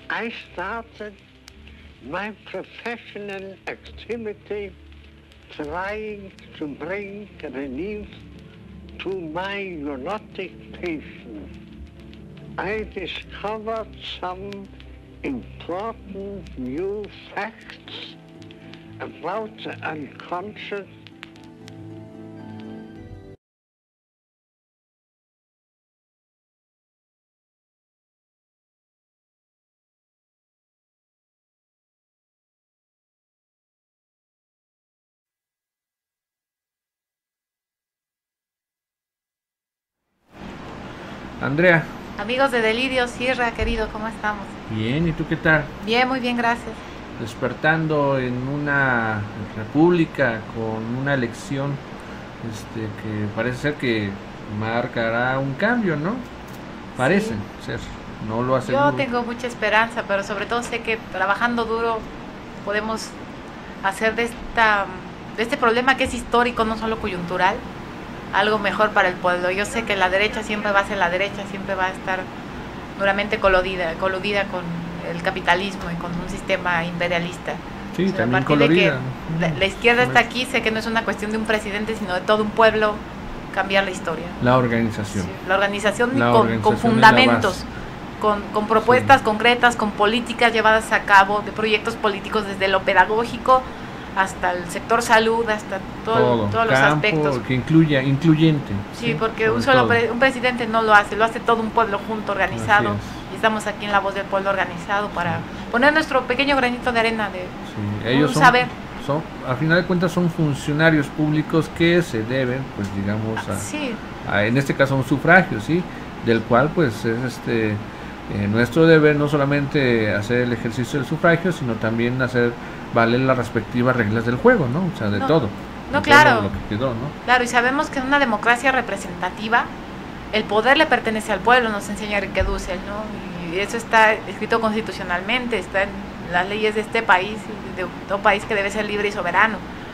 I started my professional activity trying to bring relief to my neurotic patients. I discovered some important new facts about the unconscious. Andrea. Amigos de Delirio, Sierra, querido, ¿cómo estamos? Bien, ¿y tú qué tal? Bien, muy bien, gracias. Despertando en una república con una elección que parece ser que marcará un cambio, ¿no? Parece ser, no lo aseguro. Yo tengo mucha esperanza, pero sobre todo sé que trabajando duro podemos hacer de este problema que es histórico, no solo coyuntural, algo mejor para el pueblo. Yo sé que la derecha siempre va a ser la derecha, siempre va a estar duramente coludida con el capitalismo y con un sistema imperialista. Sí, o sea, también colorida. La izquierda está aquí, sé que no es una cuestión de un presidente, sino de todo un pueblo, cambiar la historia. La organización. Sí, la organización con fundamentos, con propuestas concretas, con políticas llevadas a cabo, de proyectos políticos desde lo pedagógico hasta el sector salud, hasta todos los aspectos. Que incluyente. Sí, porque un presidente no lo hace todo un pueblo junto, organizado. Y estamos aquí en La Voz del Pueblo Organizado para poner nuestro pequeño granito de arena de ellos saber. Al final de cuentas son funcionarios públicos que se deben, pues digamos, en este caso un sufragio, ¿sí? Del cual pues es nuestro deber no solamente hacer el ejercicio del sufragio, sino también hacer valer las respectivas reglas del juego, ¿no? O sea, de todo. No, claro. Lo que quedó, ¿no? Claro, y sabemos que en una democracia representativa el poder le pertenece al pueblo, nos enseña Enrique Dussel, ¿no? Y eso está escrito constitucionalmente, está en las leyes de este país, de todo país que debe ser libre y soberano.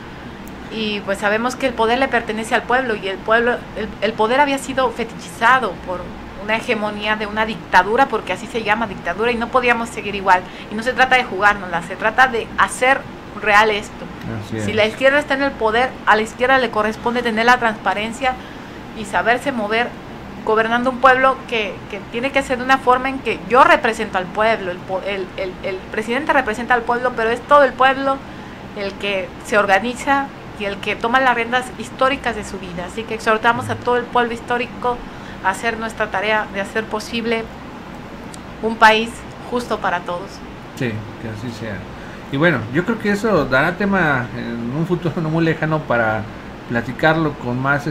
Y pues sabemos que el poder le pertenece al pueblo, y el poder había sido fetichizado por una hegemonía de una dictadura, porque así se llama, dictadura, y no podíamos seguir igual. Y no se trata de jugárnosla, se trata de hacer real esto. Si la izquierda está en el poder, a la izquierda le corresponde tener la transparencia y saberse mover gobernando un pueblo que tiene que ser de una forma en que yo represento al pueblo, el presidente representa al pueblo, pero es todo el pueblo el que se organiza y el que toma las riendas históricas de su vida. Así que exhortamos a todo el pueblo histórico a hacer nuestra tarea de hacer posible un país justo para todos. Sí, que así sea. Y bueno, yo creo que eso dará tema en un futuro no muy lejano para platicarlo con más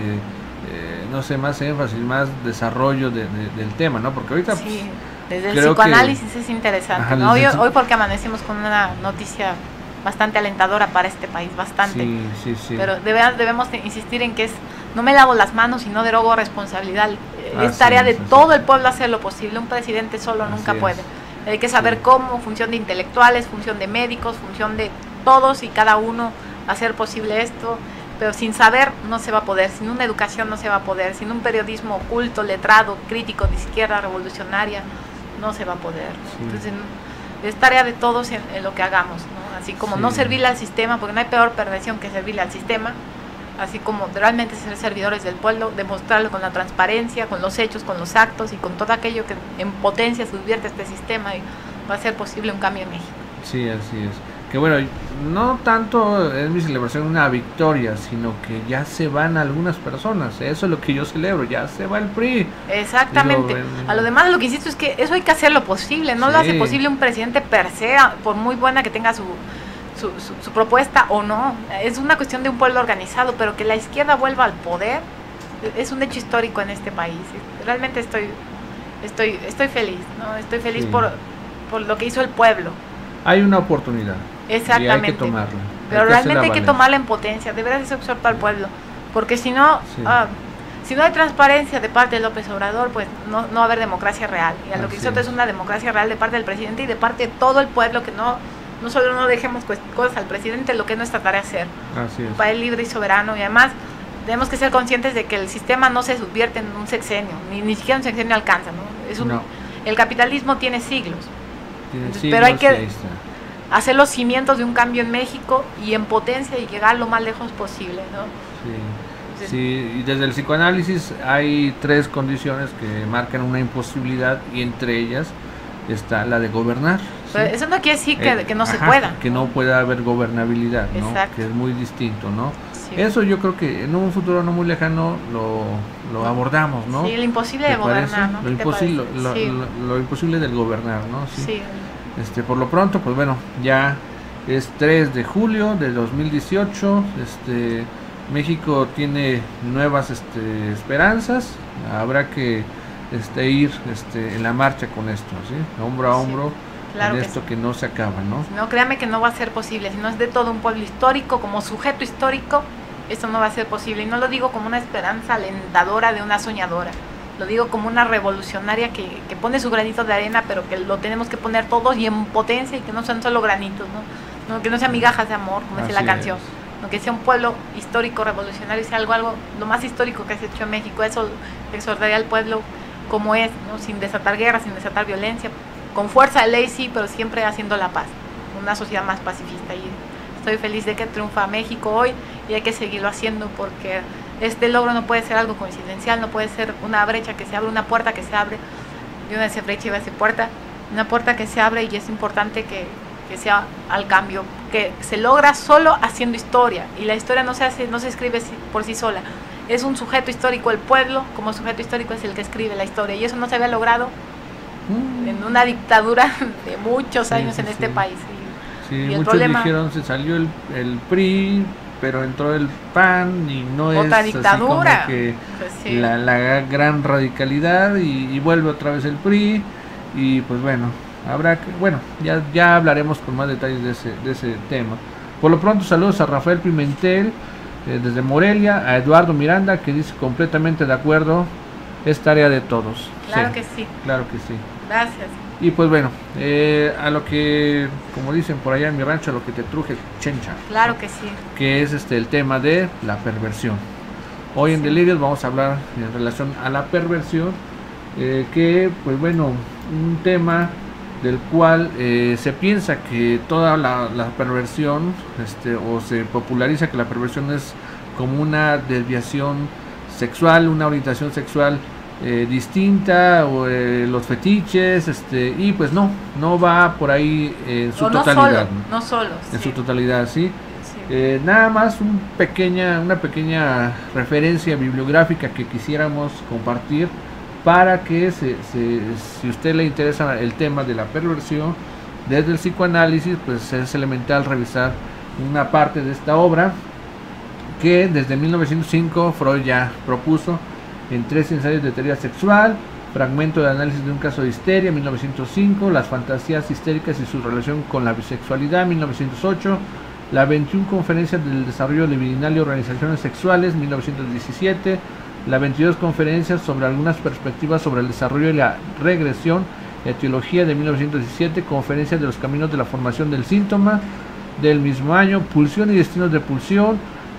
no sé, más énfasis, más desarrollo del tema, ¿no? Porque ahorita sí, desde el psicoanálisis es interesante, ¿no? Hoy porque amanecimos con una noticia bastante alentadora para este país, bastante. Sí. Pero debemos insistir en que no me lavo las manos y no derogo responsabilidad. Es tarea de todo el pueblo hacer lo posible. Un presidente solo nunca puede. Hay que saber cómo, función de intelectuales, función de médicos, función de todos y cada uno hacer posible esto. Pero sin saber no se va a poder, sin una educación no se va a poder, sin un periodismo oculto, letrado, crítico, de izquierda, revolucionaria, no se va a poder. Entonces es tarea de todos en lo que hagamos, ¿no? Así como no servirle al sistema, porque no hay peor perversión que servirle al sistema, así como realmente ser servidores del pueblo, demostrarlo con la transparencia, con los hechos, con los actos y con todo aquello que en potencia subvierte este sistema, y va a ser posible un cambio en México. Sí, así es. Que bueno, no tanto es mi celebración una victoria, sino que ya se van algunas personas. Eso es lo que yo celebro, ya se va el PRI. Exactamente. A lo demás, lo que insisto es que eso hay que hacer lo posible. No lo hace posible un presidente per se, por muy buena que tenga su propuesta o no. Es una cuestión de un pueblo organizado, pero que la izquierda vuelva al poder es un hecho histórico en este país. Realmente estoy feliz, ¿no? Estoy feliz por lo que hizo el pueblo. Hay una oportunidad. Exactamente. Y hay que tomarla. Pero realmente hay que tomarla en potencia. De verdad, eso exhorta al pueblo. Porque si no hay transparencia de parte de López Obrador, pues no va a haber democracia real. Y a lo que exhorta es una democracia real de parte del presidente y de parte de todo el pueblo, que no solo no dejemos cosas al presidente, lo que es nuestra tarea hacer. Así es. Un país libre y soberano. Y además tenemos que ser conscientes de que el sistema no se subvierte en un sexenio. Ni siquiera un sexenio alcanza, ¿no? El capitalismo tiene siglos. Pero hay que hacer los cimientos de un cambio en México y en potencia y llegar lo más lejos posible, ¿no? Sí, y desde el psicoanálisis hay 3 condiciones que marcan una imposibilidad y entre ellas está la de gobernar. Pero eso no quiere decir que no se pueda. Que no pueda haber gobernabilidad, ¿no? Exacto. Que es muy distinto, ¿no? Sí. Eso yo creo que en un futuro no muy lejano lo abordamos, ¿no? Sí, lo imposible de gobernar, ¿no? Lo imposible del gobernar, ¿no? Sí. Por lo pronto, pues bueno, ya es 3 de julio de 2018, México tiene nuevas esperanzas, habrá que ir en la marcha con esto, ¿sí? Hombro a hombro, claro en esto que no se acaba, ¿no? No, créame que no va a ser posible, si no es de todo un pueblo histórico, como sujeto histórico, eso no va a ser posible, y no lo digo como una esperanza alentadora de una soñadora, lo digo como una revolucionaria que pone su granito de arena, pero que lo tenemos que poner todos y en potencia, y que no sean solo granitos, ¿no? Que no sean migajas de amor, como dice la canción. No, que sea un pueblo histórico, revolucionario, sea algo lo más histórico que se ha hecho en México. Eso exhortaría al pueblo como es, ¿no? Sin desatar guerra, sin desatar violencia, con fuerza de ley sí, pero siempre haciendo la paz, una sociedad más pacifista. Y estoy feliz de que triunfa México hoy y hay que seguirlo haciendo, porque este logro no puede ser algo coincidencial, no puede ser una brecha que se abre, una puerta que se abre, y una vez brecha y una puerta, una puerta que se abre, y es importante que sea al cambio, que se logra solo haciendo historia, y la historia no se escribe por sí sola, es un sujeto histórico, el pueblo como sujeto histórico es el que escribe la historia, y eso no se había logrado en una dictadura de muchos años en este país. Y el muchos dijeron se salió el PRI, pero entró el PAN y no otra es dictadura, así como que pues la gran radicalidad y vuelve otra vez el PRI y pues bueno, habrá que, ya hablaremos con más detalles de ese tema. Por lo pronto saludos a Rafael Pimentel desde Morelia, a Eduardo Miranda que dice completamente de acuerdo, es tarea de todos. Claro que sí. Claro que sí. Gracias. Y pues bueno, a lo que, como dicen por allá en mi rancho, a lo que te truje chencha. Claro que sí. Que es el tema de la perversión. Hoy en Delirios vamos a hablar en relación a la perversión, que pues bueno, un tema del cual se piensa que toda la perversión, o se populariza que la perversión es como una desviación sexual, una orientación sexual distinta, o los fetiches, y pues no va por ahí en su totalidad. No solo. En su totalidad, sí. Nada más una pequeña referencia bibliográfica que quisiéramos compartir para que si usted le interesa el tema de la perversión desde el psicoanálisis, pues es elemental revisar una parte de esta obra que desde 1905 Freud ya propuso en 3 ensayos de teoría sexual, fragmento de análisis de un caso de histeria, 1905, las fantasías histéricas y su relación con la bisexualidad, 1908, la 21 conferencias del desarrollo libidinal y organizaciones sexuales, 1917, la 22 conferencias sobre algunas perspectivas sobre el desarrollo y la regresión, etiología de 1917, conferencias de los caminos de la formación del síntoma, del mismo año, pulsión y destinos de pulsión,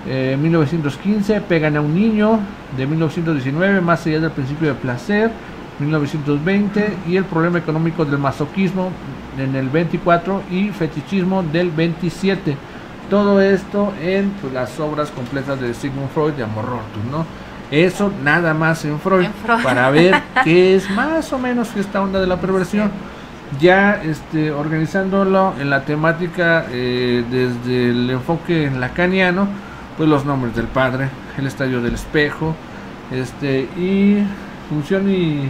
1915, pegan a un niño, de 1919, más allá del principio de placer, 1920, y el problema económico del masoquismo en el 24 y fetichismo del 27. Todo esto en las obras completas de Sigmund Freud de Amor Rotus, ¿no? Eso nada más en Freud, para ver qué es más o menos esta onda de la perversión. Ya organizándolo en la temática desde el enfoque lacaniano, pues los nombres del padre, el estadio del espejo, y función y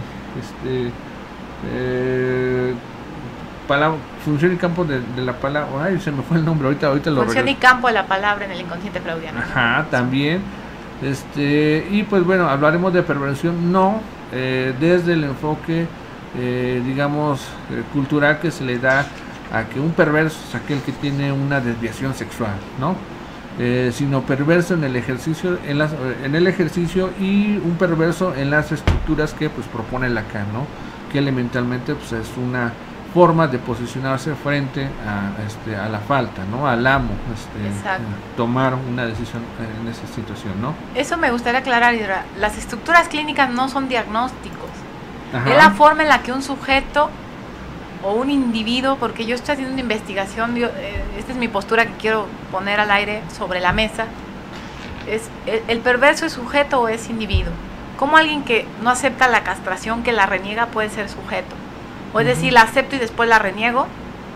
función y campo de la palabra. Ay, se me fue el nombre, ahorita lo función y campo de la palabra en el inconsciente freudiano. Ajá, también. Y pues bueno, hablaremos de perversión no desde el enfoque cultural que se le da a que un perverso es aquel que tiene una desviación sexual, ¿no? Sino perverso en el ejercicio y un perverso en las estructuras que pues propone Lacan, ¿no? Que elementalmente pues es una forma de posicionarse frente a la falta, ¿no? Al amo, tomar una decisión en esa situación, ¿no? Eso me gustaría aclarar, Isra. Las estructuras clínicas no son diagnósticos. Ajá. Es la forma en la que un sujeto o un individuo, porque yo estoy haciendo una investigación, esta es mi postura que quiero poner al aire sobre la mesa, es el perverso es sujeto o es individuo. ¿Cómo alguien que no acepta la castración, que la reniega, puede ser sujeto? O es decir, la acepto y después la reniego.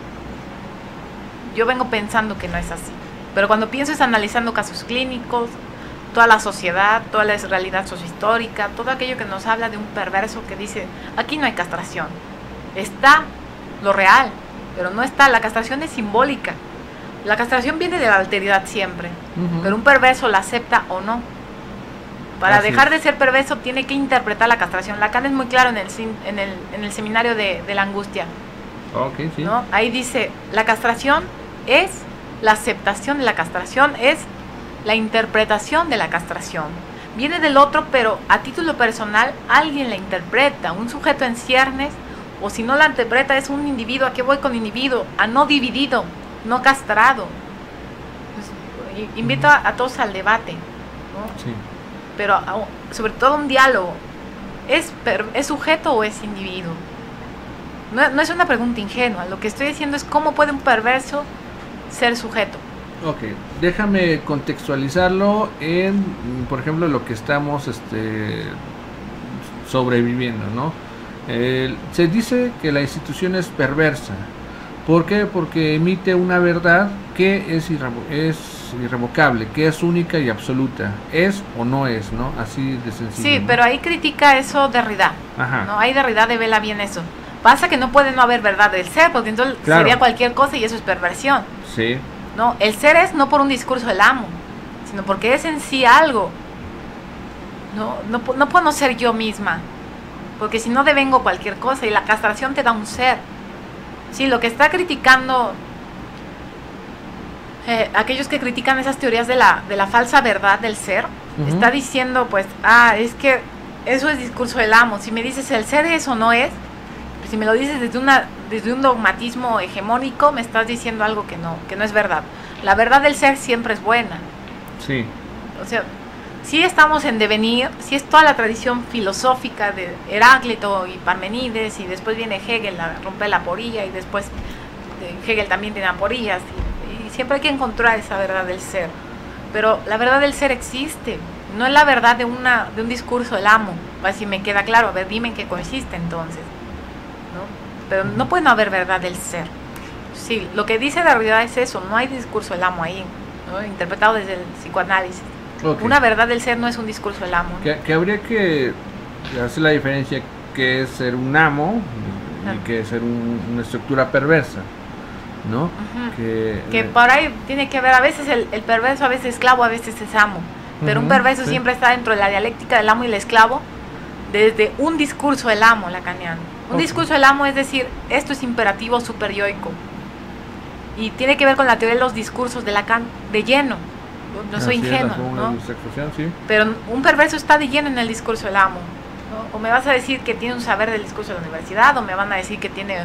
Yo vengo pensando que no es así, pero cuando pienso es analizando casos clínicos, toda la sociedad, toda la realidad sociohistórica, todo aquello que nos habla de un perverso que dice, aquí no hay castración, está lo real, pero no está, la castración es simbólica. La castración viene de la alteridad siempre, pero un perverso la acepta o no. Para dejar de ser perverso tiene que interpretar la castración. Lacan es muy claro en el seminario de la angustia. Okay, sí. ¿No? Ahí dice, la castración es la aceptación de la castración, es la interpretación de la castración. Viene del otro, pero a título personal alguien la interpreta, un sujeto en ciernes, o si no la interpreta es un individuo. ¿A qué voy con individuo? A no dividido, no castrado. Pues, invito a todos al debate, ¿no? Sí. Pero sobre todo un diálogo. ¿Es sujeto o es individuo? No es una pregunta ingenua. Lo que estoy diciendo es cómo puede un perverso ser sujeto. Ok, déjame contextualizarlo en, por ejemplo, lo que estamos sobreviviendo, ¿no? Se dice que la institución es perversa. ¿Por qué? Porque emite una verdad que es irrevocable, que es única y absoluta. ¿Es o no es, no? Así de sencillo. Sí, ¿no? Pero ahí critica eso Derrida. Ajá. ¿No? Ahí Derrida devela bien eso. Pasa que no puede no haber verdad del ser, porque entonces sería cualquier cosa y eso es perversión. Sí. No, el ser es no por un discurso del amo, sino porque es en sí algo. No puedo no ser yo misma, porque si no devengo cualquier cosa, y la castración te da un ser. Sí, lo que está criticando aquellos que critican esas teorías de la falsa verdad del ser, está diciendo pues, es que eso es discurso del amo. Si me dices el ser es o no es, si me lo dices desde un dogmatismo hegemónico, me estás diciendo algo que no es verdad. La verdad del ser siempre es buena. Sí. O sea, sí estamos en devenir, sí es toda la tradición filosófica de Heráclito y Parmenides, y después viene Hegel a romper la aporilla, y después Hegel también tiene aporillas, y siempre hay que encontrar esa verdad del ser. Pero la verdad del ser existe, no es la verdad de un discurso del amo. Así me queda claro, a ver, dime en qué consiste entonces. Pero no puede no haber verdad del ser. Sí, lo que dice la realidad es eso, no hay discurso del amo ahí, ¿no? Interpretado desde el psicoanálisis. Okay. Una verdad del ser no es un discurso del amo. Que habría que hacer la diferencia que es ser un amo y que es ser una estructura perversa, ¿no? Que por ahí tiene que haber, a veces el perverso, a veces esclavo, a veces es amo. Pero un perverso siempre está dentro de la dialéctica del amo y el esclavo, desde un discurso del amo lacaniano. Un discurso del amo es decir, esto es imperativo superyoico. Y tiene que ver con la teoría de los discursos de Lacan de lleno. No soy ingenua, ¿no? Sí. Pero un perverso está de lleno en el discurso del amo, ¿no? O me vas a decir que tiene un saber del discurso de la universidad, o me van a decir que tiene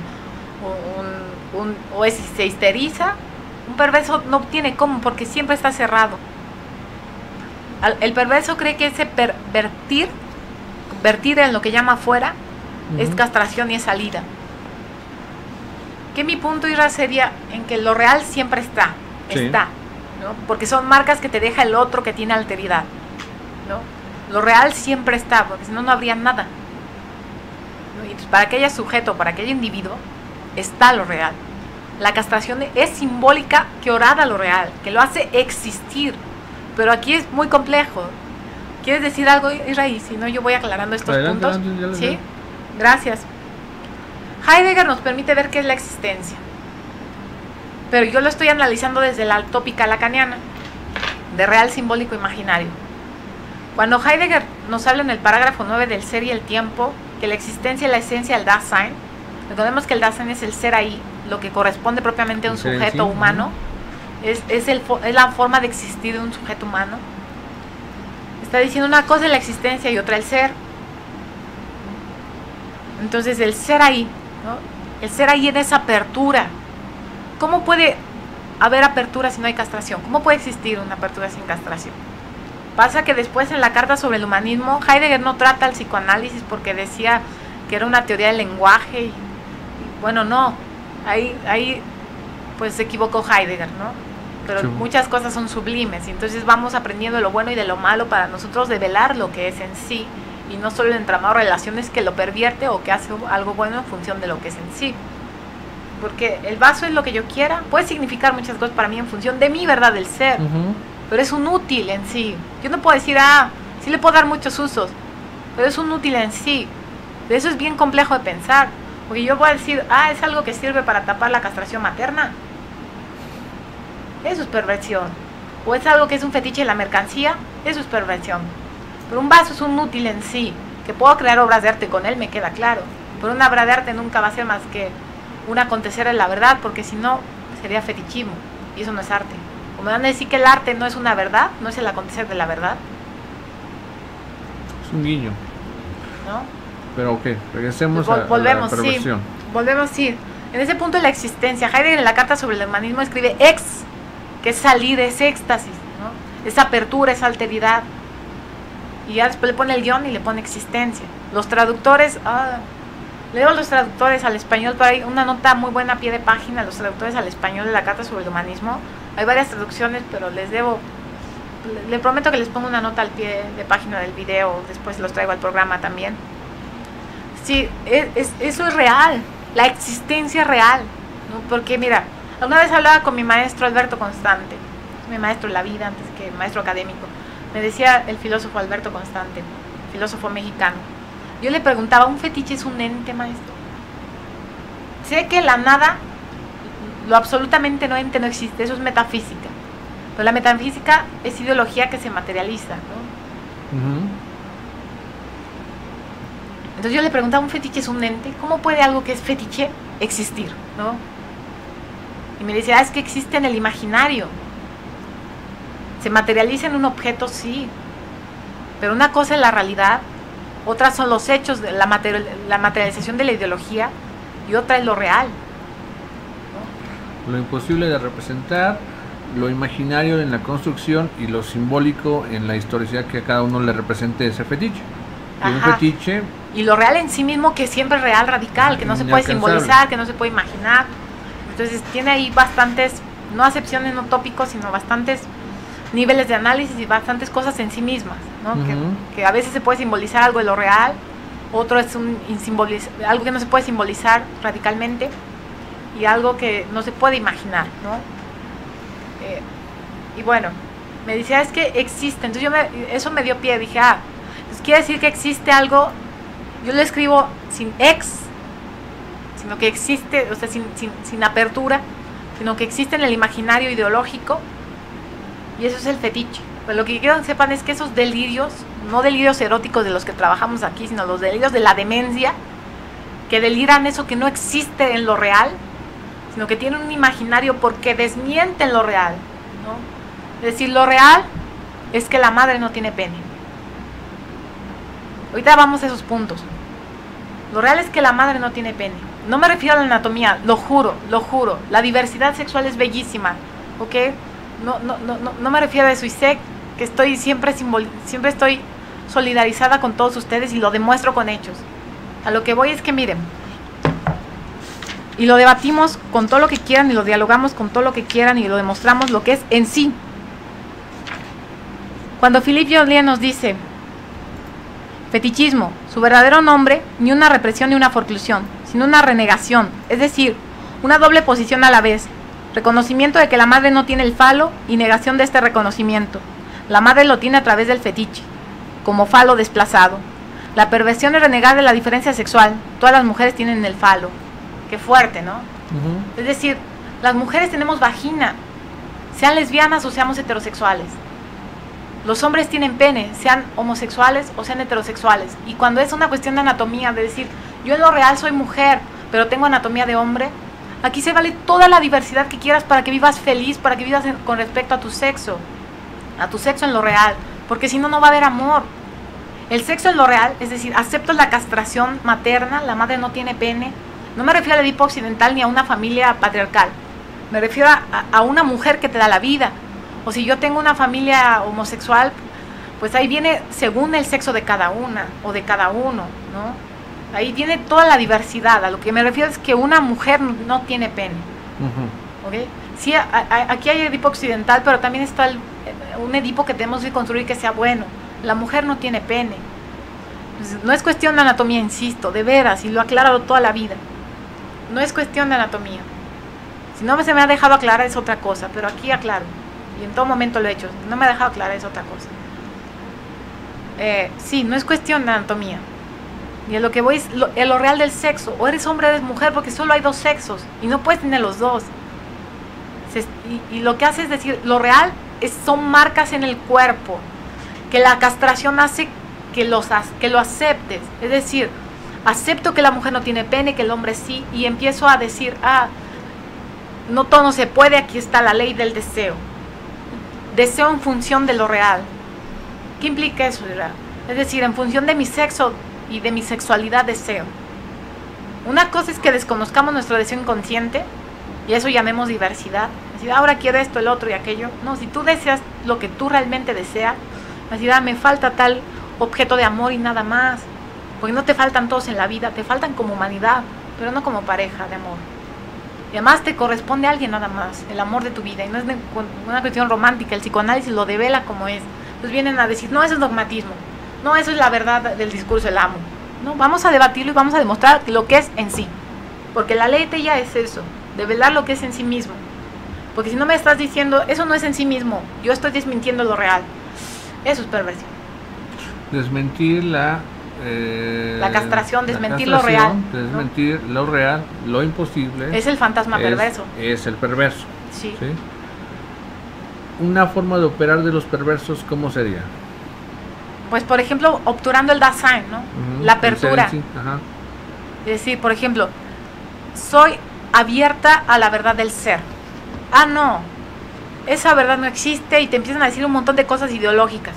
se histeriza. Un perverso no tiene cómo, porque siempre está cerrado. El perverso cree que ese vertir en lo que llama afuera es castración y es salida. Que mi punto, Ira, sería en que lo real siempre está, ¿no? Porque son marcas que te deja el otro que tiene alteridad, ¿no? Lo real siempre está, porque si no, no habría nada, ¿no? Y pues para que haya sujeto, para que haya individuo, está lo real. La castración es simbólica que orada lo real, que lo hace existir. Pero aquí es muy complejo. ¿Quieres decir algo, Israel? Si no, yo voy aclarando estos puntos. ¿Sí? Gracias. Heidegger nos permite ver qué es la existencia. Pero yo lo estoy analizando desde la tópica lacaniana, de real, simbólico, imaginario. Cuando Heidegger nos habla en el parágrafo 9 del ser y el tiempo, que la existencia es la esencia del Dasein, recordemos que el Dasein es el ser ahí, lo que corresponde propiamente a un sujeto humano, es la forma de existir de un sujeto humano. Está diciendo una cosa es la existencia y otra el ser. Entonces el ser ahí, ¿no? El ser ahí en esa apertura. ¿Cómo puede haber apertura si no hay castración? ¿Cómo puede existir una apertura sin castración? Pasa que después en la carta sobre el humanismo, Heidegger no trata el psicoanálisis porque decía que era una teoría del lenguaje y Bueno, no, ahí pues se equivocó Heidegger, ¿no? Pero sí, muchas cosas son sublimes, y entonces vamos aprendiendo de lo bueno y de lo malo para nosotros develar lo que es en sí, y no solo el entramado de relaciones que lo pervierte o que hace algo bueno en función de lo que es en sí. Porque el vaso es lo que yo quiera, puede significar muchas cosas para mí en función de mi verdad del ser, pero es un útil en sí. Yo no puedo decir, sí le puedo dar muchos usos, pero es un útil en sí. De eso es bien complejo de pensar, porque yo voy a decir, es algo que sirve para tapar la castración materna. Eso es perversión. O es algo que es un fetiche de la mercancía, eso es perversión. Pero un vaso es un útil en sí, que puedo crear obras de arte con él, me queda claro. Pero una obra de arte nunca va a ser más que un acontecer en la verdad, porque si no, sería fetichismo, y eso no es arte. O me van a decir que el arte no es una verdad, no es el acontecer de la verdad. Es un guiño. ¿No? Pero ok, regresemos a la perversión. Sí, volvemos, sí. En ese punto de la existencia, Heidegger en la Carta sobre el Humanismo escribe que es salir, es éxtasis, ¿no? Es apertura, es alteridad. Y ya después le pone el guión y le pone existencia. Los traductores, leo los traductores al español, pero hay una nota muy buena a pie de página, los traductores al español de la Carta sobre el Humanismo. Hay varias traducciones, pero le prometo que les pongo una nota al pie de página del video, después los traigo al programa también. Sí, eso es real, la existencia es real, ¿no? Porque mira, una vez hablaba con mi maestro Alberto Constante, mi maestro en la vida antes que maestro académico, me decía el filósofo Alberto Constante, filósofo mexicano. Yo le preguntaba, ¿un fetiche es un ente, maestro? Sé que la nada, lo absolutamente no ente no existe, eso es metafísica. Pero la metafísica es ideología que se materializa, ¿no? Entonces yo le preguntaba, ¿un fetiche es un ente? ¿Cómo puede algo que es fetiche existir, ¿no? Y me decía, es que existe en el imaginario. Se materializa en un objeto, sí. Pero una cosa es la realidad, otra son los hechos, de la materialización de la ideología, y otra es lo real, ¿no? Lo imposible de representar, lo imaginario en la construcción y lo simbólico en la historicidad que a cada uno le represente ese fetiche. Y un fetiche... Y lo real en sí mismo, que siempre es real, radical, que no se puede simbolizar, que no se puede imaginar. Entonces tiene ahí bastantes, no acepciones, no tópicos, sino bastantes niveles de análisis y bastantes cosas en sí mismas, ¿no? Que a veces se puede simbolizar algo de lo real, otro es algo que no se puede simbolizar radicalmente, y algo que no se puede imaginar, ¿no? Y bueno, me decía, es que existe. Entonces eso me dio pie, dije, pues quiere decir que existe algo. Yo lo escribo sin sino que existe, o sea, sin apertura, sino que existe en el imaginario ideológico, y eso es el fetiche. Pero lo que quiero que sepan es que esos delirios, no delirios eróticos de los que trabajamos aquí, sino los delirios de la demencia, que deliran eso que no existe en lo real, sino que tienen un imaginario porque desmienten lo real, ¿no? Es decir, lo real es que la madre no tiene pene. Ahorita vamos a esos puntos. Lo real es que la madre no tiene pene. No me refiero a la anatomía, lo juro. La diversidad sexual es bellísima, ¿ok? No me refiero a eso, y sé que siempre estoy solidarizada con todos ustedes y lo demuestro con hechos. A lo que voy es que miren, y lo debatimos con todo lo que quieran, y lo dialogamos con todo lo que quieran, y lo demostramos lo que es en sí. Cuando Philippe Joliet nos dice, fetichismo, su verdadero nombre, ni una represión ni una forclusión, sino una renegación, es decir, una doble posición a la vez, reconocimiento de que la madre no tiene el falo y negación de este reconocimiento. La madre lo tiene a través del fetiche, como falo desplazado. La perversión es renegar de la diferencia sexual, todas las mujeres tienen el falo. Qué fuerte, ¿no? Es decir, las mujeres tenemos vagina, sean lesbianas o seamos heterosexuales. Los hombres tienen pene, sean homosexuales o sean heterosexuales. Y cuando es una cuestión de anatomía, de decir, yo en lo real soy mujer, pero tengo anatomía de hombre, aquí se vale toda la diversidad que quieras para que vivas feliz, para que vivas con respecto a tu sexo en lo real, porque si no, no va a haber amor. El sexo en lo real, es decir, acepto la castración materna, la madre no tiene pene. No me refiero al Edipo occidental ni a una familia patriarcal, me refiero a una mujer que te da la vida. O si yo tengo una familia homosexual, pues ahí viene según el sexo de cada una o de cada uno, ¿no? Ahí viene toda la diversidad. A lo que me refiero es que una mujer no tiene pene. ¿Okay? Sí, aquí hay Edipo occidental, pero también está un Edipo que tenemos que construir que sea bueno. La mujer no tiene pene. Entonces, no es cuestión de anatomía, insisto, de veras, y lo he aclarado toda la vida. No es cuestión de anatomía. Si no se me ha dejado aclarar es otra cosa, pero aquí aclaro. Y en todo momento lo he hecho. No me ha dejado aclarar es otra cosa. Sí, no es cuestión de anatomía. Y a lo que voy es lo real del sexo. O eres hombre o eres mujer, porque solo hay dos sexos. Y no puedes tener los dos. Y lo que hace es decir, lo real son marcas en el cuerpo. Que la castración hace que lo aceptes. Es decir, acepto que la mujer no tiene pene, que el hombre sí. Y empiezo a decir, no todo se puede, aquí está la ley del deseo. Deseo en función de lo real. ¿Qué implica eso? Es decir, en función de mi sexo y de mi sexualidad deseo. Una cosa es que desconozcamos nuestro deseo inconsciente, y eso llamemos diversidad. Es decir, ahora quiero esto, el otro y aquello. No, si tú deseas lo que tú realmente deseas, es decir, me falta tal objeto de amor y nada más. Porque no te faltan todos en la vida, te faltan como humanidad, pero no como pareja de amor. Y además te corresponde a alguien nada más, el amor de tu vida, y no es una cuestión romántica. El psicoanálisis lo devela como es. Entonces vienen a decir, no, eso es dogmatismo, no, eso es la verdad del discurso del amo. No, vamos a debatirlo y vamos a demostrar lo que es en sí, porque la ley de ella es eso, develar lo que es en sí mismo. Porque si no me estás diciendo, eso no es en sí mismo, yo estoy desmintiendo lo real, eso es perversión. Desmentir la castración, desmentir lo real. Desmentir, ¿no? Lo real, lo imposible. Es el fantasma perverso. Es el perverso. Sí. ¿Sí? Una forma de operar de los perversos, ¿cómo sería? Pues, por ejemplo, obturando el Dasein, ¿no? La apertura. Es decir, por ejemplo, soy abierta a la verdad del ser. No, esa verdad no existe, y te empiezan a decir un montón de cosas ideológicas.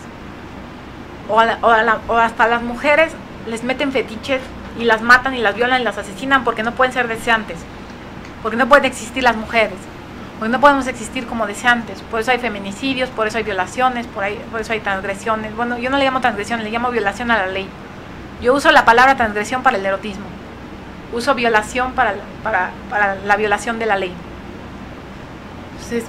O hasta a las mujeres les meten fetiches y las matan y las violan y las asesinan porque no pueden ser deseantes, porque no pueden existir las mujeres, porque no podemos existir como deseantes. Por eso hay feminicidios, por eso hay violaciones, por eso hay transgresiones. Bueno, yo no le llamo transgresión, le llamo violación a la ley. Yo uso la palabra transgresión para el erotismo, uso violación para la violación de la ley. Entonces,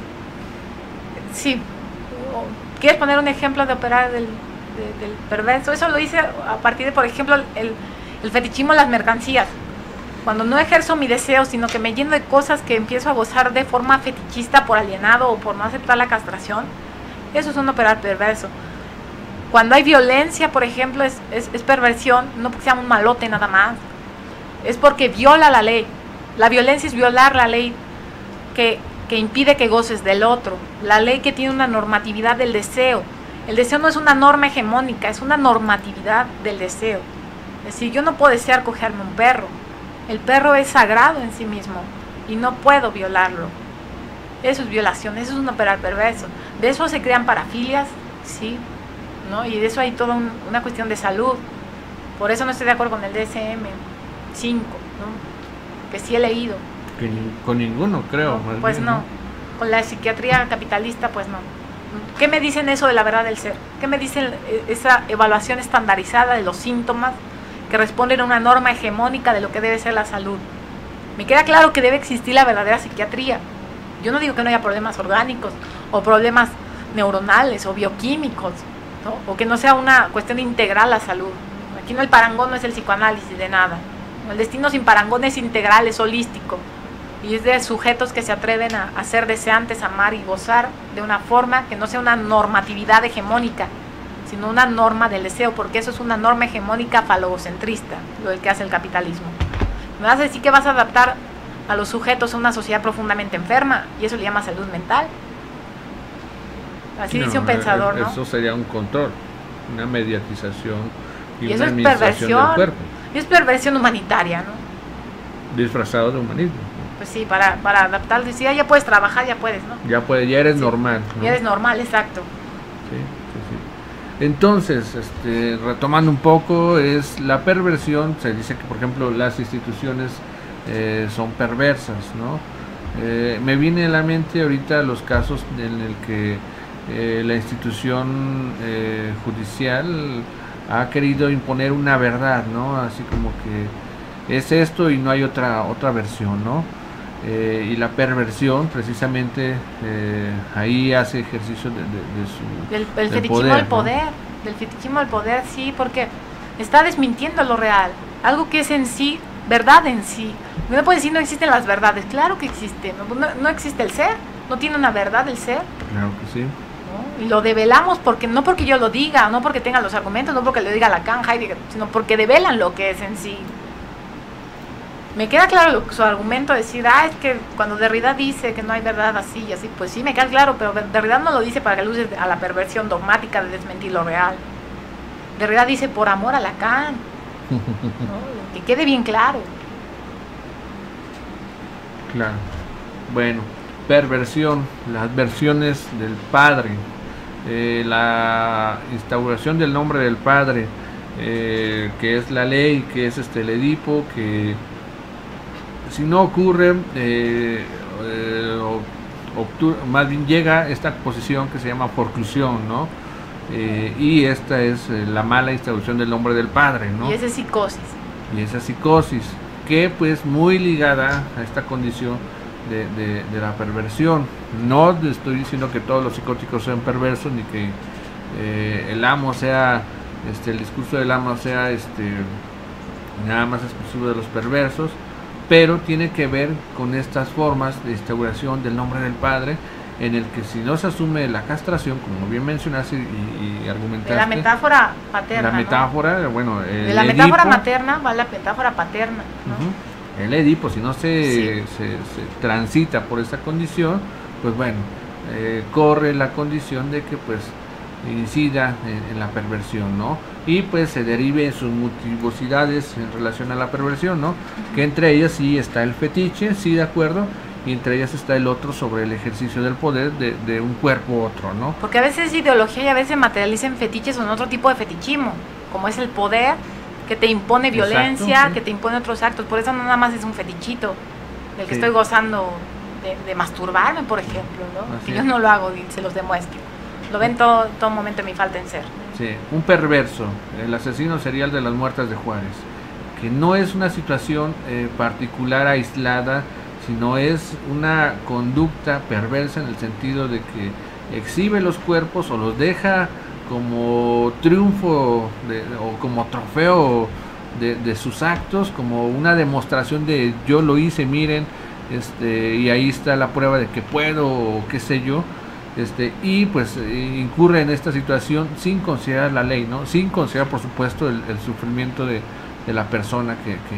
sí, ¿quieres poner un ejemplo de operar del perverso? Eso lo hice a partir de, por ejemplo, el fetichismo de las mercancías. Cuando no ejerzo mi deseo, sino que me lleno de cosas que empiezo a gozar de forma fetichista por alienado o por no aceptar la castración, eso es un operar perverso. Cuando hay violencia, por ejemplo, es perversión, no porque sea un malote nada más, es porque viola la ley. La violencia es violar la ley que impide que goces del otro, la ley que tiene una normatividad del deseo. El deseo no es una norma hegemónica, es una normatividad del deseo. Es decir, yo no puedo desear cogerme un perro. El perro es sagrado en sí mismo y no puedo violarlo. Eso es violación, eso es un operar perverso. De eso se crean parafilias, sí, ¿no? Y de eso hay toda una cuestión de salud. Por eso no estoy de acuerdo con el DSM-5, ¿no? Que sí he leído. Con ninguno, creo. No, pues no. Con la psiquiatría capitalista, pues no. ¿Qué me dicen eso de la verdad del ser? ¿Qué me dicen esa evaluación estandarizada de los síntomas que responden a una norma hegemónica de lo que debe ser la salud? Me queda claro que debe existir la verdadera psiquiatría. Yo no digo que no haya problemas orgánicos o problemas neuronales o bioquímicos, ¿no? O que no sea una cuestión integral la salud. Aquí no, el parangón no es el psicoanálisis de nada. El destino sin parangón es integral, es holístico. Y es de sujetos que se atreven a ser deseantes, amar y gozar de una forma que no sea una normatividad hegemónica, sino una norma del deseo, porque eso es una norma hegemónica falocentrista, lo del que hace el capitalismo. Me vas a decir que vas a adaptar a los sujetos a una sociedad profundamente enferma, y eso le llama salud mental. Así dice un pensador, ¿no? Eso sería un control, una mediatización y una eso es perversión del cuerpo. Y es perversión humanitaria, ¿no? Disfrazado de humanismo. Pues sí, para adaptar, decir, ya puedes trabajar, ya puedes, ¿no? Ya eres normal, ¿no? Ya eres normal, exacto. Sí. Entonces, retomando un poco, es la perversión. Se dice que, por ejemplo, las instituciones son perversas, ¿no? Me viene a la mente ahorita los casos en el que la institución judicial ha querido imponer una verdad, ¿no? Así como que es esto y no hay otra versión, ¿no? Y la perversión precisamente ahí hace ejercicio de su del fetichismo del poder, ¿no? Del fetichismo del poder, sí, porque está desmintiendo lo real, algo que es en sí, verdad en sí. No puede decir no existen las verdades, claro que existen, no existe el ser, no tiene una verdad el ser. Claro que sí. ¿No? Y lo develamos porque no porque yo lo diga, no porque tenga los argumentos, no porque lo diga Lacan, Heidegger, sino porque develan lo que es en sí. Me queda claro su argumento, decir, es que cuando Derrida dice que no hay verdad así y así, pues sí, me queda claro, pero Derrida no lo dice para que luce a la perversión dogmática de desmentir lo real. Derrida dice por amor a Lacan, ¿no? Que quede bien claro. Claro. Bueno, perversión, las versiones del Padre, la instauración del nombre del Padre, que es la ley, que es el Edipo, que si no ocurre, más bien llega esta posición que se llama forclusión, ¿no? Y esta es la mala instauración del nombre del Padre, ¿no? Y esa psicosis. Y esa psicosis, que pues muy ligada a esta condición de la perversión. No estoy diciendo que todos los psicóticos sean perversos, ni que el amo sea, el discurso del amo sea nada más exclusivo de los perversos, pero tiene que ver con estas formas de instauración del nombre del Padre, en el que si no se asume la castración, como bien mencionaste y argumentaste, de la metáfora paterna, la metáfora, ¿no? Bueno, de la metáfora materna va la metáfora paterna, ¿no? El Edipo, si no se transita por esta condición, pues bueno, corre la condición de que pues incida en la perversión, ¿no? Y pues se derive en sus multiplicidades en relación a la perversión, ¿no? Que entre ellas sí está el fetiche, sí, de acuerdo, y entre ellas está el otro sobre el ejercicio del poder de un cuerpo u otro, ¿no? Porque a veces es ideología y a veces materializa en fetiches o en otro tipo de fetichismo, como es el poder que te impone violencia, exacto, sí, que te impone otros actos. Por eso no nada más es un fetichito del que estoy gozando de masturbarme, por ejemplo, ¿no? Así que yo no lo hago y se los demuestro. Lo ven todo momento en mi falta en ser. Sí, un perverso, el asesino serial de las muertas de Juárez, que no es una situación particular, aislada, sino es una conducta perversa en el sentido de que exhibe los cuerpos o los deja como triunfo o como trofeo de sus actos, como una demostración de yo lo hice, miren, y ahí está la prueba de que puedo, o qué sé yo, y pues incurre en esta situación sin considerar la ley, ¿no? Sin considerar, por supuesto, el sufrimiento de la persona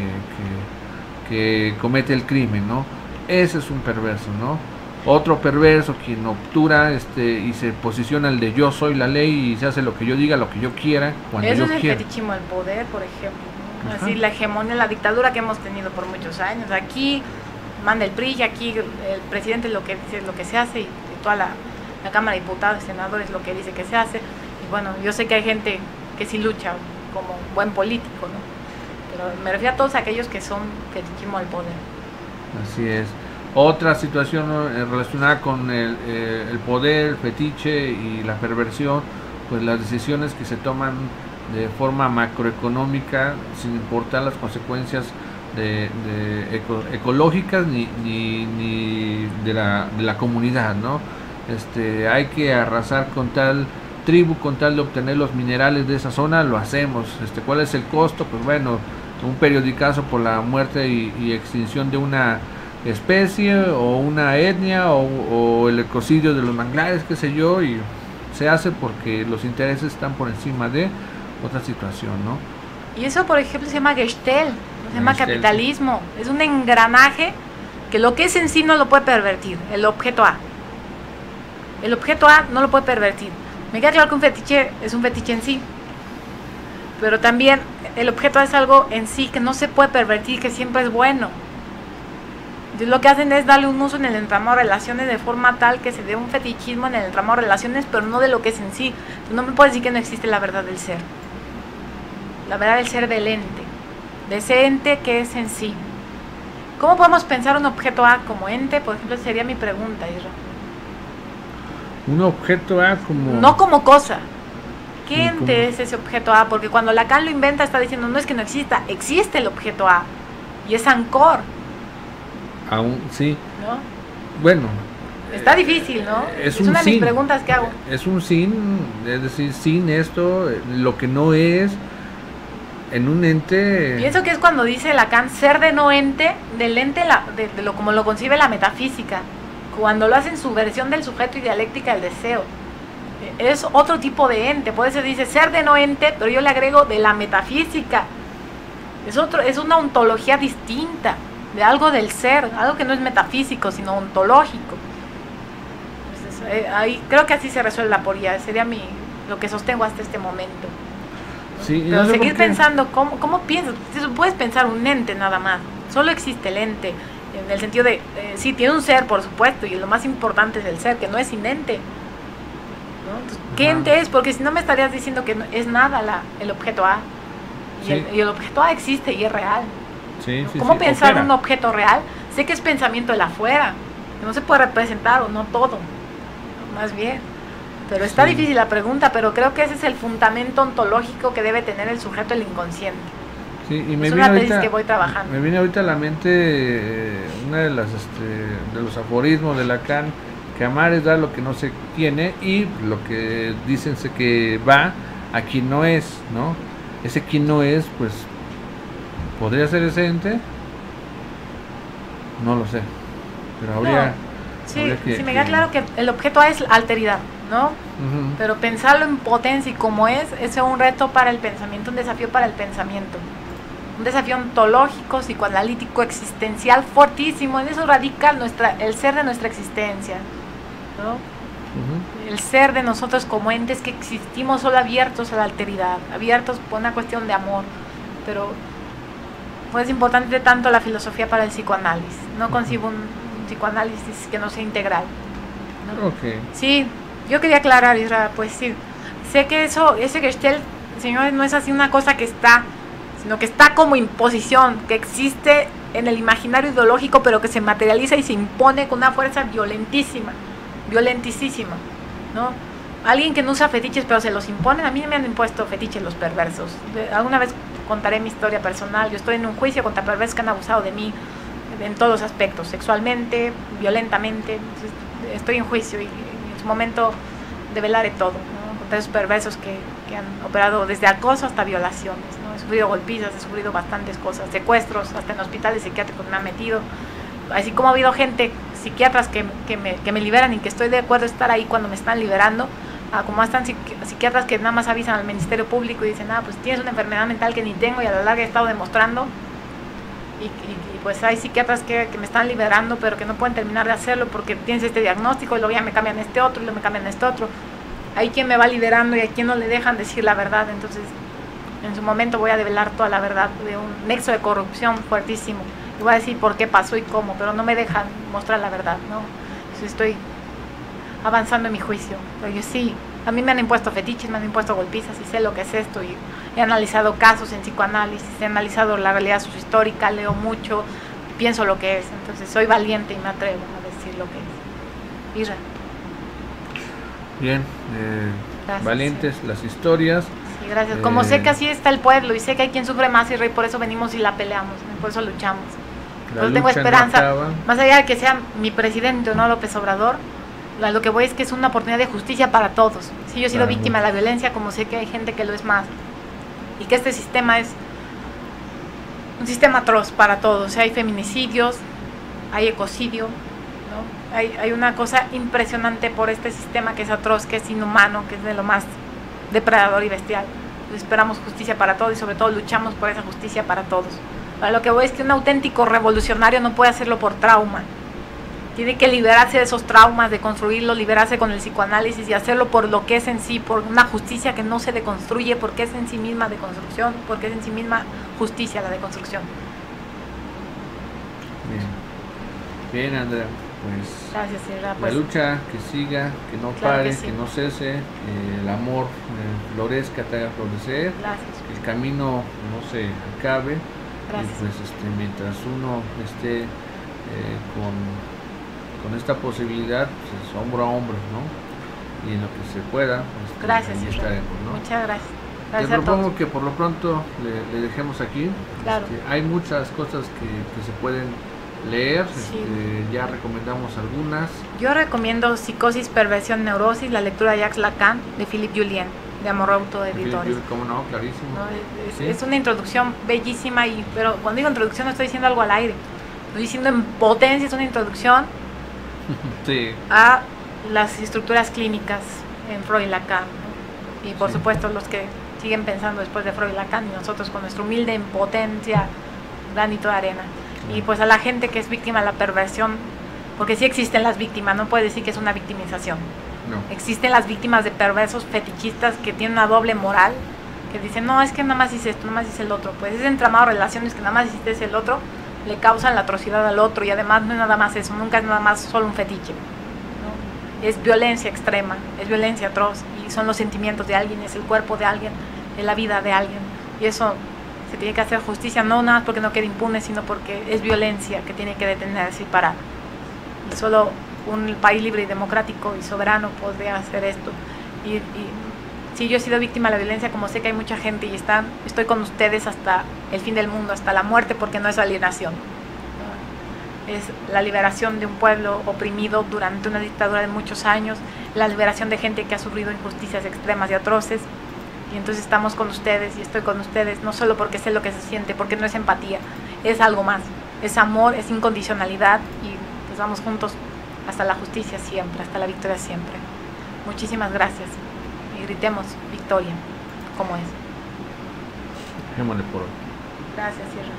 que comete el crimen, ¿no? Ese es un perverso, ¿no? Otro perverso quien obtura y se posiciona el de yo soy la ley y se hace lo que yo diga, lo que yo quiera, cuando yo quiera. Eso es el fetichismo del poder, por ejemplo, ¿no? Así la hegemonía, la dictadura que hemos tenido por muchos años. Aquí manda el PRI y aquí el presidente lo que dice, lo que se hace, y toda la Cámara de Diputados y Senadores lo que dice que se hace. Y bueno, yo sé que hay gente que sí lucha como buen político, ¿no? Pero me refiero a todos aquellos que son fetichismo del poder. Así es. Otra situación relacionada con el poder, el fetiche y la perversión, pues las decisiones que se toman de forma macroeconómica sin importar las consecuencias ecológicas ni de la comunidad, ¿no? Hay que arrasar con tal tribu con tal de obtener los minerales de esa zona, lo hacemos. ¿Cuál es el costo? Pues bueno, un periodicazo por la muerte y extinción de una especie o una etnia o el ecocidio de los manglares, qué sé yo, y se hace porque los intereses están por encima de otra situación, ¿no? Y eso, por ejemplo, se llama Gestell, se llama capitalismo. Es un engranaje que lo que es en sí no lo puede pervertir, el objeto A. El objeto A no lo puede pervertir. Me queda claro que un fetiche es un fetiche en sí, pero también el objeto A es algo en sí que no se puede pervertir, que siempre es bueno. Entonces lo que hacen es darle un uso en el entramado de relaciones de forma tal que se dé un fetichismo en el entramado de relaciones, pero no de lo que es en sí. Entonces no me puedes decir que no existe la verdad del ser. La verdad del ser del ente, de ese ente que es en sí. ¿Cómo podemos pensar un objeto A como ente? Por ejemplo, sería mi pregunta, Isra. Un objeto A como... No como cosa, ¿Qué ente es ese objeto A? Porque cuando Lacan lo inventa está diciendo, no es que no exista, existe el objeto A. Y es Ancor. Aún, sí. ¿No? Bueno. Está difícil, ¿no? Es una de mis preguntas que hago. Es un sin, es decir, sin esto, lo que no es, en un ente... Pienso que es cuando dice Lacan, ser de no ente, del ente, de lo como lo concibe la metafísica. Cuando lo hace en su versión del sujeto y dialéctica del deseo. Es otro tipo de ente, por eso dice ser de no ente, pero yo le agrego de la metafísica. Es una ontología distinta, de algo del ser, algo que no es metafísico, sino ontológico. Entonces, ahí creo que así se resuelve la aporía, sería lo que sostengo hasta este momento. Sí, pero no seguir pensando, ¿cómo piensas? Puedes pensar un ente nada más, solo existe el ente, en el sentido de, sí, tiene un ser, por supuesto, y lo más importante es el ser, que no es inente. Entonces, ¿qué ente es? Porque si no me estarías diciendo que no, es nada el objeto A. Y el objeto A existe y es real. ¿Cómo pensar un objeto real? Sé que es pensamiento del afuera, que no se puede representar o no todo, más bien. Pero está difícil la pregunta, pero creo que ese es el fundamento ontológico que debe tener el sujeto, el inconsciente. Sí, y es una tesis que voy trabajando. Me viene ahorita a la mente una de los aforismos de Lacan, que amar es dar lo que no se tiene y lo que dicen que va a quien no es, ¿no? Ese quien no es, pues, ¿podría ser ese ente? No lo sé, pero habría... Sí, me queda claro que el objeto A es alteridad, ¿no? Pero pensarlo en potencia y como es un reto para el pensamiento, un desafío para el pensamiento. Un desafío ontológico, psicoanalítico, existencial, fortísimo. En eso radica el ser de nuestra existencia, ¿no? El ser de nosotros como entes que existimos solo abiertos a la alteridad, abiertos por una cuestión de amor, pero pues es importante tanto la filosofía para el psicoanálisis. No concibo un psicoanálisis que no sea integral, ¿no? Sí, yo quería aclarar, Isra, pues sí, sé que ese Gestalt, señores, no es así una cosa que está, sino que está como imposición, que existe en el imaginario ideológico, pero que se materializa y se impone con una fuerza violentísima, ¿no? Alguien que no usa fetiches, pero se los imponen. A mí me han impuesto fetiches los perversos. Alguna vez contaré mi historia personal. Yo estoy en un juicio contra perversos que han abusado de mí en todos los aspectos, sexualmente, violentamente. Entonces, estoy en juicio y en su momento develaré todo, ¿no? Contra esos perversos que han operado desde acoso hasta violaciones, ¿no? He sufrido golpizas, he sufrido bastantes cosas, secuestros, hasta en hospitales psiquiátricos me han metido. Así como ha habido gente, psiquiatras que me liberan y que estoy de acuerdo estar ahí cuando me están liberando, como están psiquiatras que nada más avisan al Ministerio Público y dicen, pues tienes una enfermedad mental que ni tengo y a la larga he estado demostrando, y pues hay psiquiatras que me están liberando pero que no pueden terminar de hacerlo porque tienes este diagnóstico y luego ya me cambian este otro y luego me cambian este otro. Hay quien me va liberando y hay quien no le dejan decir la verdad, entonces en su momento voy a develar toda la verdad de un nexo de corrupción fuertísimo. Y voy a decir por qué pasó y cómo, pero no me dejan mostrar la verdad, ¿no? Entonces estoy avanzando en mi juicio. Pero yo sí, a mí me han impuesto fetiches, me han impuesto golpizas y sé lo que es esto. Y he analizado casos en psicoanálisis, he analizado la realidad sociohistórica, leo mucho, pienso lo que es. Entonces soy valiente y me atrevo a decir lo que es. Isra. Bien, valientes las historias. Sí, gracias. Como sé que así está el pueblo y sé que hay quien sufre más y por eso venimos y la peleamos, por eso luchamos. Por eso tengo esperanza, más allá de que sea mi presidente o no López Obrador, lo que voy es que es una oportunidad de justicia para todos. Si yo he sido víctima de la violencia, como sé que hay gente que lo es más, y que este sistema es un sistema atroz para todos. O sea, hay feminicidios, hay ecocidio, ¿no? Hay una cosa impresionante por este sistema que es atroz, que es inhumano, que es de lo más depredador y bestial. Entonces, esperamos justicia para todos y sobre todo luchamos por esa justicia para todos. Para lo que voy es que un auténtico revolucionario no puede hacerlo por trauma. Tiene que liberarse de esos traumas, de construirlo, liberarse con el psicoanálisis y hacerlo por lo que es en sí, por una justicia que no se deconstruye, porque es en sí misma deconstrucción, porque es en sí misma justicia la deconstrucción. Bien, Andrea, pues gracias, Sierra, la lucha que siga, que no pare, que no cese, el amor florezca, te haga florecer, que el camino no se acabe. Gracias. Y pues mientras uno esté con esta posibilidad, pues, hombro a hombro, ¿no? y en lo que se pueda. Gracias, estaremos, ¿no? Muchas gracias. Te propongo que por lo pronto le dejemos aquí. Claro. Hay muchas cosas que se pueden leer, sí. Ya recomendamos algunas. Yo recomiendo Psicosis, Perversión, Neurosis, la lectura de Jacques Lacan, de Philippe Julien, de Amor Auto Editores. ¿Cómo no? Clarísimo. No, ¿Sí? Es una introducción bellísima, pero cuando digo introducción no estoy diciendo algo al aire, estoy diciendo en potencia, es una introducción sí. a las estructuras clínicas en Freud y Lacan, ¿no? Y por supuesto los que siguen pensando después de Freud y Lacan, y nosotros con nuestra humilde impotencia, granito de arena. Y pues a la gente que es víctima de la perversión, porque sí existen las víctimas, no puede decir que es una victimización. No. Existen las víctimas de perversos fetichistas que tienen una doble moral, que dicen, no, es que nada más hice esto, nada más hice el otro. Pues ese entramado de relaciones que nada más hiciste ese el otro, le causan la atrocidad al otro, y además no es nada más eso, nunca es nada más solo un fetiche, ¿no? Es violencia extrema, es violencia atroz, y son los sentimientos de alguien, es el cuerpo de alguien, es la vida de alguien, y eso se tiene que hacer justicia, no nada más porque no quede impune, sino porque es violencia que tiene que detenerse y parar. Y solo un país libre y democrático y soberano podría hacer esto. Y sí, yo he sido víctima de la violencia, como sé que hay mucha gente, y estoy con ustedes hasta el fin del mundo, hasta la muerte, porque no es alienación. Es la liberación de un pueblo oprimido durante una dictadura de muchos años, la liberación de gente que ha sufrido injusticias extremas y atroces. Y entonces estamos con ustedes y estoy con ustedes, no solo porque sé lo que se siente, porque no es empatía, es algo más, es amor, es incondicionalidad, y pues vamos juntos hasta la justicia siempre, hasta la victoria siempre. Muchísimas gracias y gritemos victoria, como es. Dejémosle por hoy. Gracias, Sierra.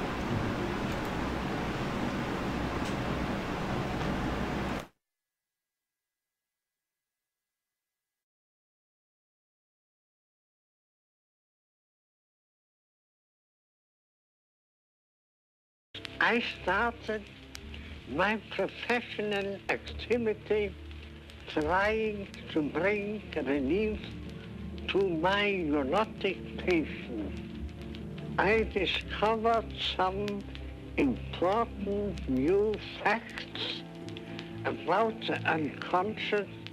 I started my professional activity trying to bring relief to my neurotic patients. I discovered some important new facts about the unconscious